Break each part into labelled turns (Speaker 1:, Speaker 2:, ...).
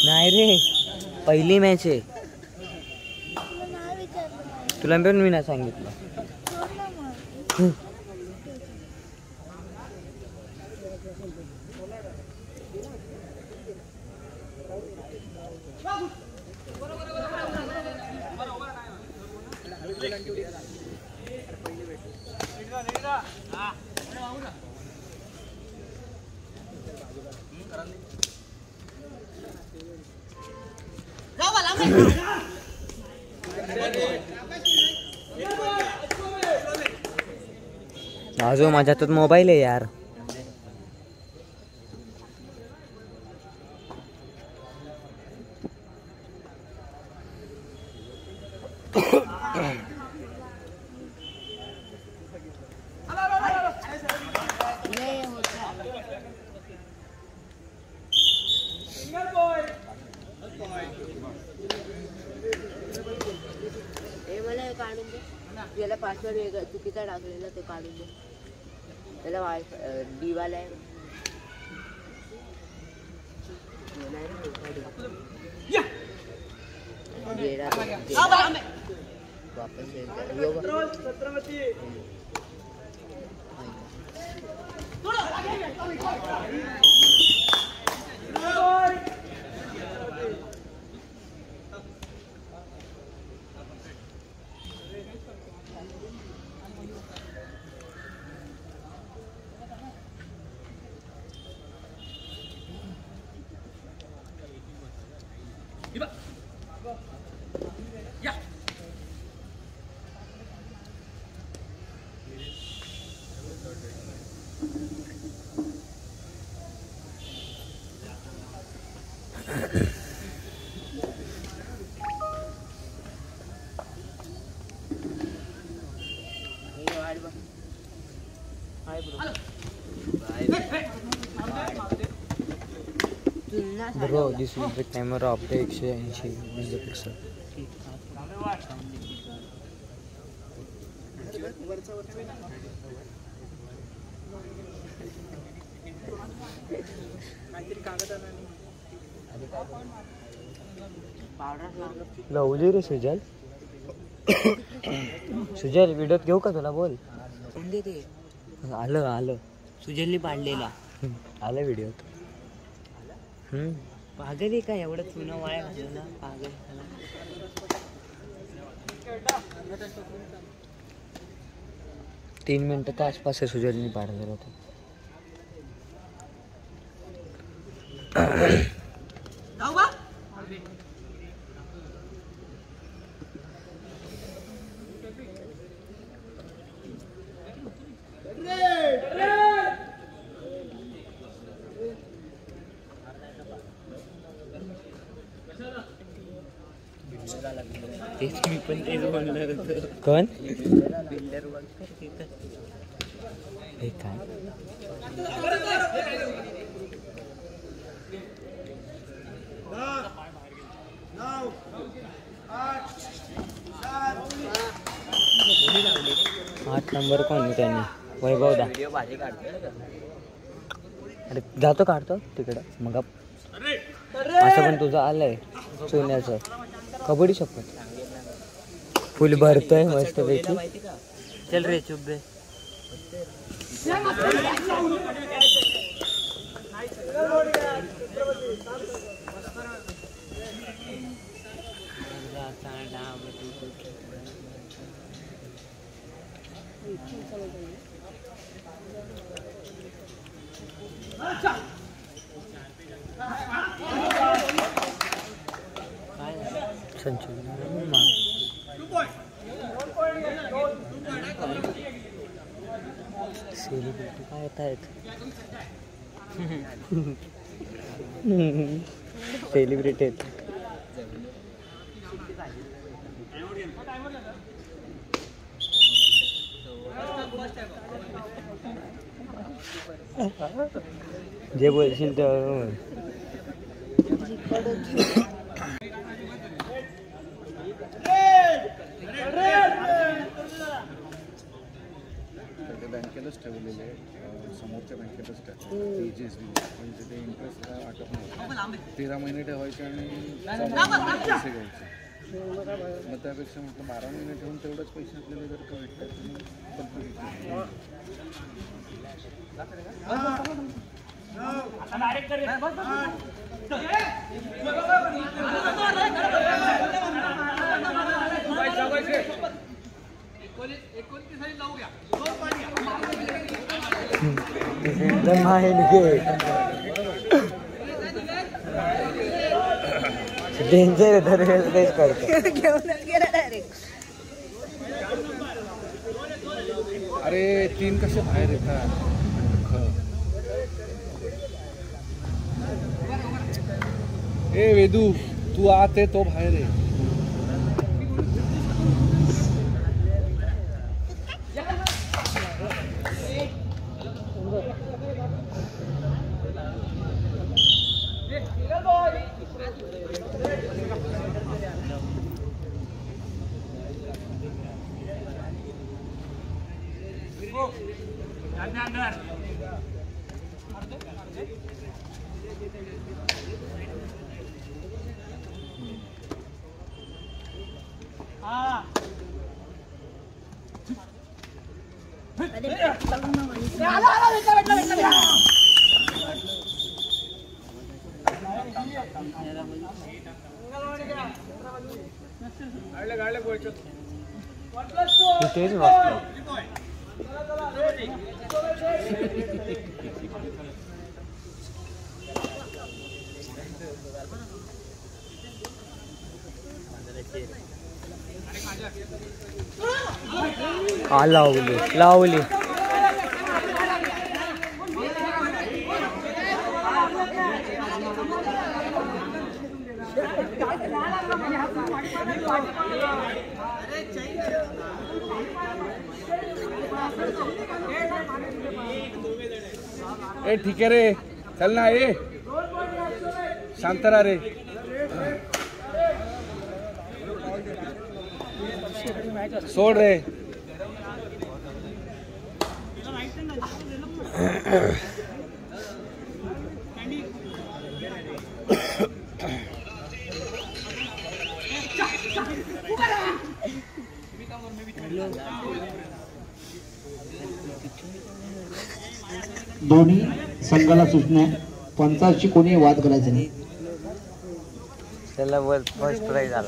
Speaker 1: नाही रे, पहिली मॅच आहे. तुला पण मी नाही सांगितलं. आजो माझ्या हातात मोबाईल आहे यार.
Speaker 2: काढून दे. याला पासवर्ड वेगळा चुकीचा टाकलेला ते काढून दे. त्याला वायफाय डीवाला आहे.
Speaker 1: Bro, this is the camera of the 180 megapixel. लावली रे सुजल. सुजल व्हिडिओत घेऊ का तुला? बोल. आलं आलं
Speaker 2: सुजलनी पाडलेला
Speaker 1: आलं व्हिडिओत.
Speaker 2: पागल आहे का एवढं चुना वाया घालवला पागल.
Speaker 1: 3 मिनिटाच्या आसपास आहे सुजलनी पाडलेलं होतं.
Speaker 2: मी पण तेच बोलणार होतो.
Speaker 1: कोण
Speaker 2: बिल्डर बोलतो
Speaker 1: हे काय? आठ नंबर कोण त्यांनी? वैभव दा. अरे जातो काढतो तिकडं मग. असं पण तुझं आलंय सोन्याचं. कबड्डी शपथ फुल भरतोय मस्त पैकी.
Speaker 2: चल रे चुप बे.
Speaker 1: सेलिब्रिटी काय येत आहेत? सेलिब्रिटी आहेत. जे बोलशील ते
Speaker 3: बँकेलाच ठेवलेले समोरच्या बँकेतच टाकतो HSBC म्हणजे ते इंटरेस्ट काय वाटत नाही 13 महिने ठेवायचे आणि 14 महिने पैसे घ्यायचे मग त्यापेक्षा म्हटलं 12 महिने ठेवून तेवढंच पैसे आपल्याला जर का भेटतात
Speaker 1: डेंजर तेच करतो
Speaker 2: घेऊनच गेला डायरेक्ट.
Speaker 3: अरे 3 कसे बाहेर येतात ए वेदू तू आत आहे तो बाहेर आहे
Speaker 1: तेच वाटतं लावली
Speaker 3: ए ठीक आहे रे चल ना ए शांत राहा रे सोड रे
Speaker 4: दोन्ही संघाला सूचना पंचाची कोणी वाद करायचा नाही.
Speaker 1: त्याला फर्स्ट प्राइज आला.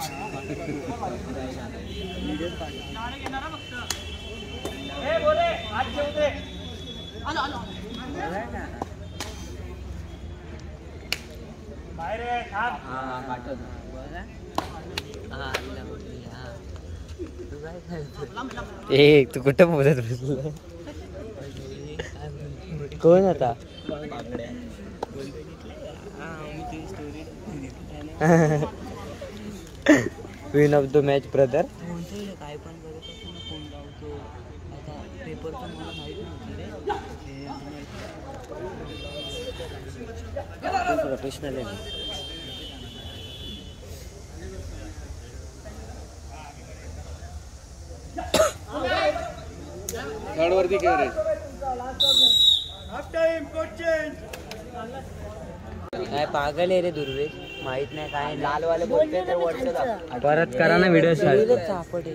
Speaker 1: तू कुठं बोलत बसला कोण आता win of the match brother
Speaker 2: काय पण करत फोन लावतो आता पेपर पण मला माहित नव्हतं रे
Speaker 1: प्रोफेशनल आहे
Speaker 3: थर्ड वरती काय रे
Speaker 1: काय पागल आहे रे दुर्वेश माहित नाही काय लालवाले बोलते तर वरचं परत करा ना व्हिडिओ सापड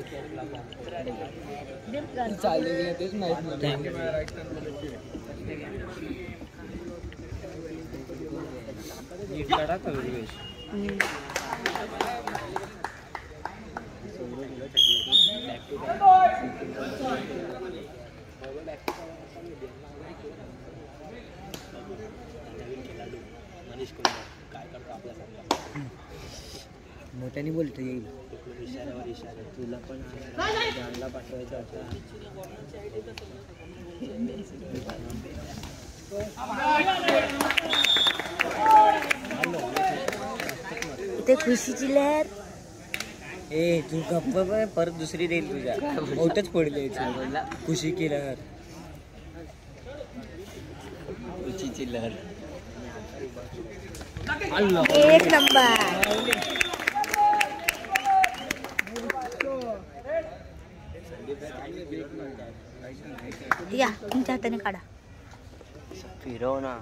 Speaker 1: चालेल तेच माहित नीट काढा का दुर्वेश मोठ्याने बोलतो येईल इशाऱ्यावर इशारा तुला पण जानला पाठवायचा होता
Speaker 2: ते खुशीची लहर
Speaker 1: ए तू गप्प परत दुसरी देईल तुझ्या मोठच पडली खुशी की लहर खुशीची लहर
Speaker 2: एक नंबर या तुमच्या हाताने काढा
Speaker 1: फिरव ना.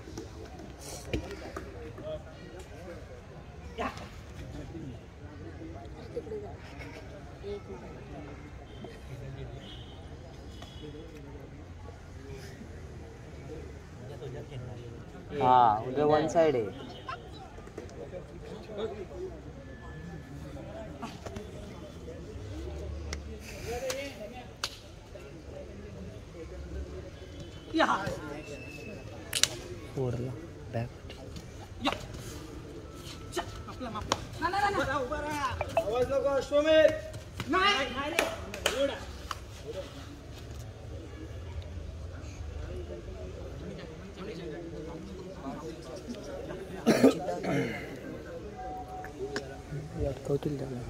Speaker 1: हा उद्या वन साइड आहे. फोरला बॅक अटकवतील त्याला.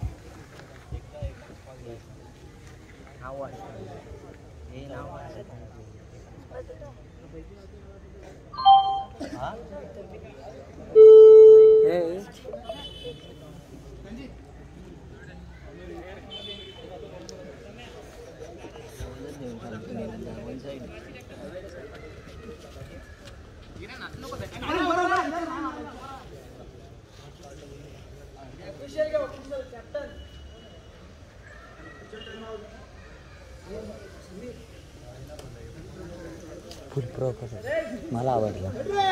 Speaker 1: फुल प्रो कसं मला आवडलं.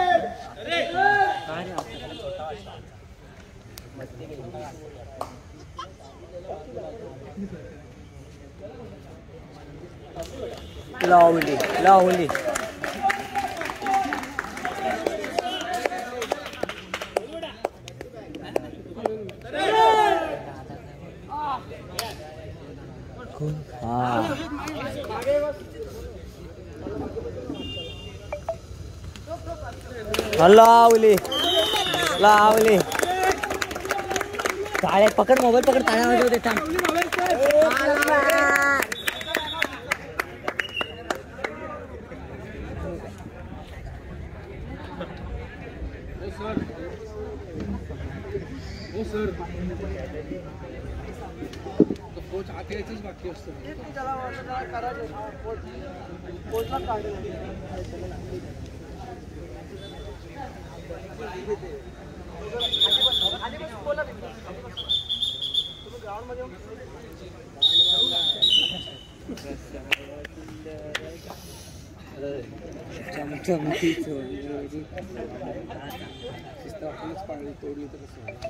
Speaker 1: लावली लावली लावली लावली. टाळ्या पकड, मोबाईल पकड, टाळ्या वाजवते थांब.
Speaker 3: कोच आत यायचंच बाकी असतं. आपणच पाळली तोडली तर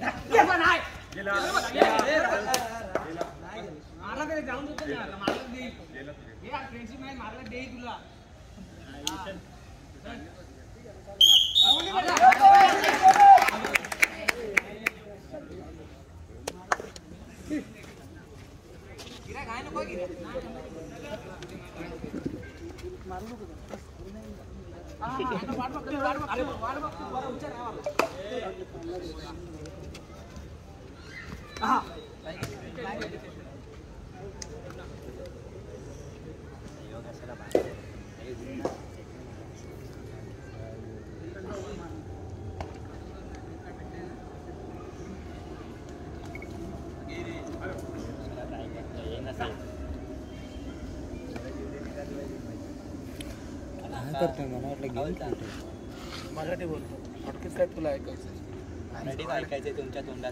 Speaker 1: करतोय. मला वाटलं गेम चालतोय.
Speaker 3: मराठी बोलतो. अडकीच काय तुला ऐकायचं?
Speaker 1: मराठीच ऐकायचंय तुमच्या तोंडात.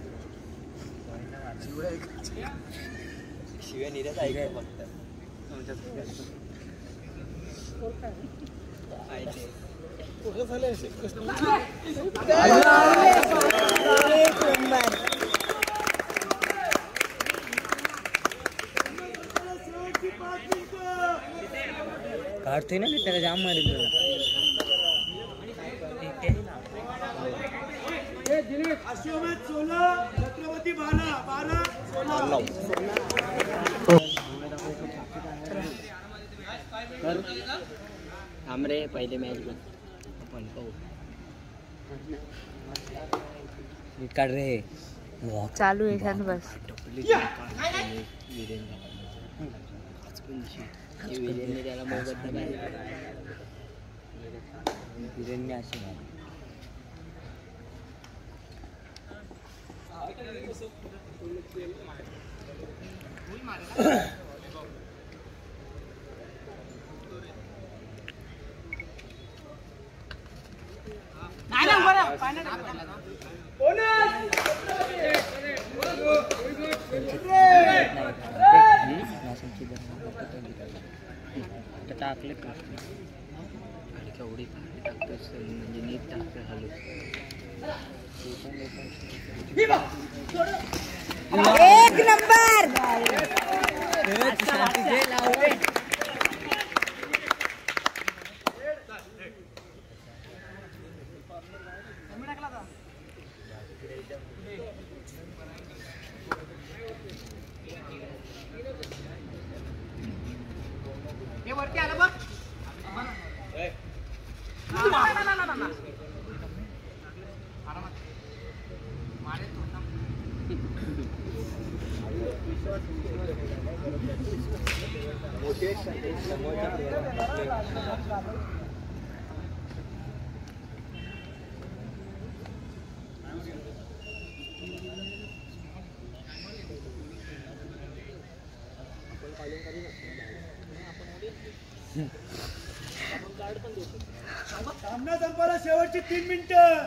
Speaker 1: शिव्या निऱ्याच ऐकाय फक्त तुमच्या काढतोय ना त्याला जाम मारेल तुला.
Speaker 2: रे पहिले मॅच आपण पाहू.
Speaker 1: काढ रे.
Speaker 2: चालू आहे शांत बस. वीरेंने त्याला मोबदला
Speaker 1: वीरेंने अशी टाकले आणि केवढी टाकतोस म्हणजे नीट टाकते हलू.
Speaker 2: एक नंबर.
Speaker 5: सामना संपायला शेवटची 3 मिनिटं.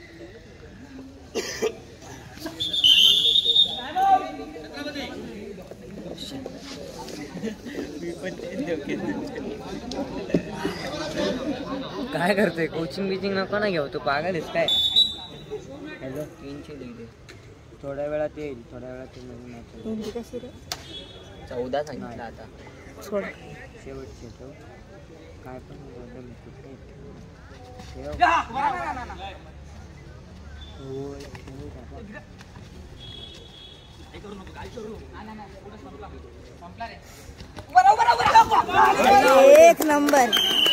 Speaker 1: काय करतोय? कोचिंग बिचिंग नको ना घेऊ, तू पागल आहेस काय? हॅलो 300 लिहिले. थोड्या वेळात येईल, थोड्या वेळात नवीन मॅच.
Speaker 2: हिंदी कशी रे?
Speaker 1: 14 सांगितलं आता.
Speaker 2: सोड.
Speaker 1: शेवटचे तो काय पण बोललं मी कुठे ठेव.
Speaker 2: एक नंबर.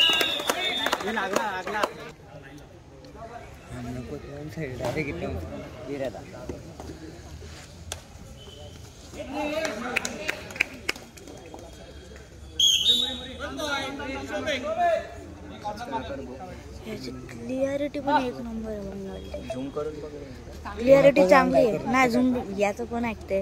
Speaker 1: नको दोन साईड डायरेक्ट इथे गिऱ्यात
Speaker 2: क्लिअरिटी पण एक नंबर.
Speaker 1: झूम करून बघ.
Speaker 2: क्लिअरिटी चांगली आहे ना. झूम याचं पण ऐकते.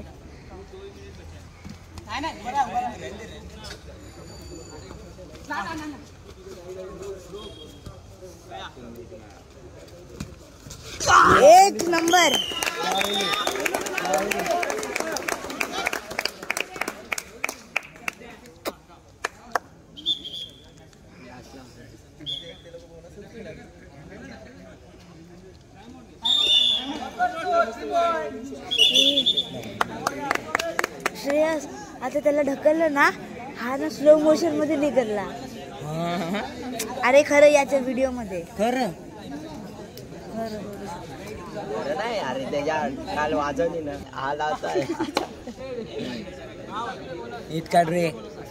Speaker 2: एक नंबर. श्रेयस आता त्याला ढकललं ना, हा ना स्लो मोशन मध्ये निघाला. अरे खरं याच्या व्हिडिओ मध्ये
Speaker 1: खरं
Speaker 6: नाही अरे त्याच्या काल वाजवली ना हा लावताय
Speaker 1: इतका रे.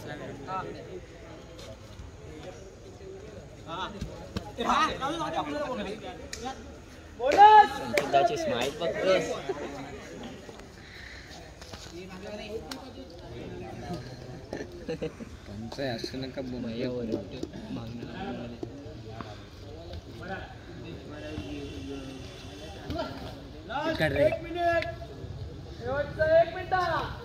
Speaker 6: त्याची स्माईल बघतोस.
Speaker 1: असं नका
Speaker 5: एक मिनिट. शेवटचं 1 मिनिट.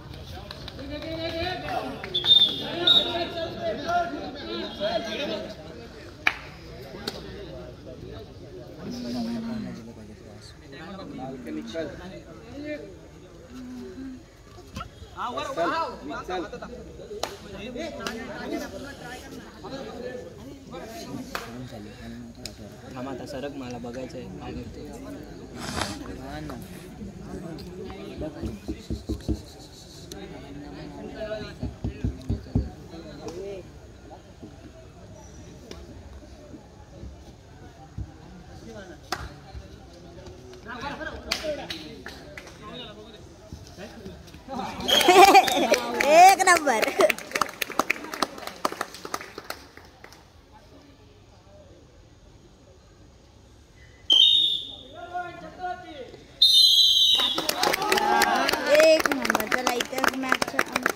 Speaker 6: थांब आता सरक मला बघायचंय काय करते.
Speaker 2: एक नंबर. एक नंबर. चला इथेच मॅचचा अंत.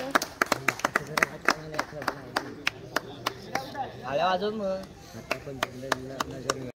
Speaker 6: आल्या वाजवून मग
Speaker 1: आता पण